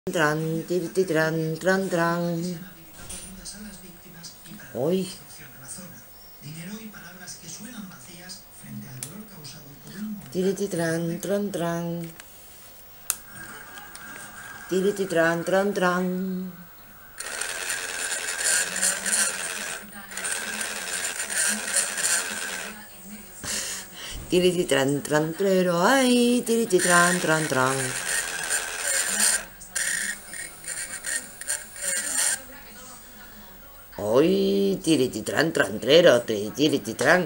Tran, tiriti, tran, tran, tran. Hoy. Tiriti, tran, tran, tran. Tiriti, tran, tran, tran. Tiriti, tran, tran, trero. Ay, tiriti, tran, tran, tran. Hoy, tiriti, tran, tran, trero. Tiriti, tran.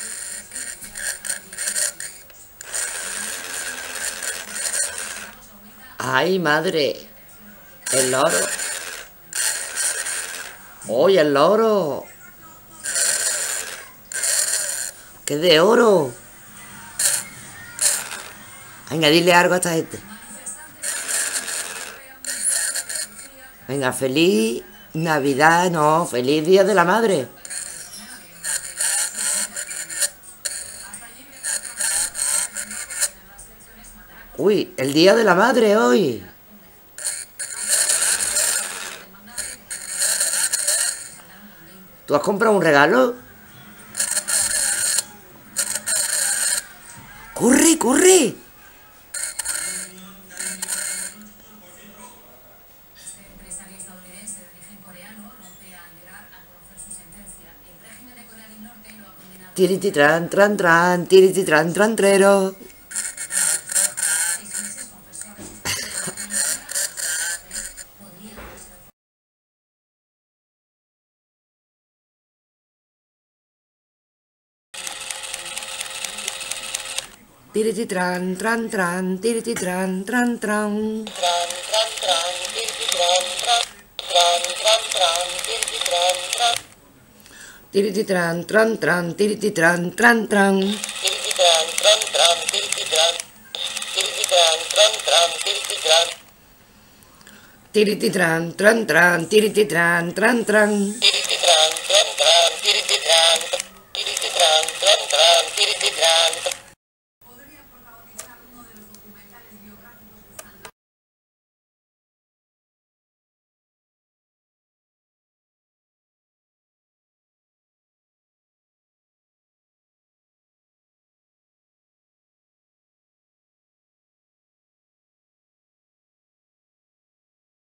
Ay, madre. El loro. Hoy, el loro. ¡Qué de oro! Venga, dile algo a esta gente. Venga, feliz Navidad, no, feliz Día de la Madre. Uy, el Día de la Madre hoy. ¿Tú has comprado un regalo? ¡Corre, corre! Tiriti, tran, tran, tran, tiriti, tran, tran, trero. Tiriti, tran, tran, tran, tiriti, tran, tran, tran. Tiriti, tran, tran, tran, tiriti, tran, tran, tran. Tiriti, tran, tran, tran, tiriti, tran, tran, tran.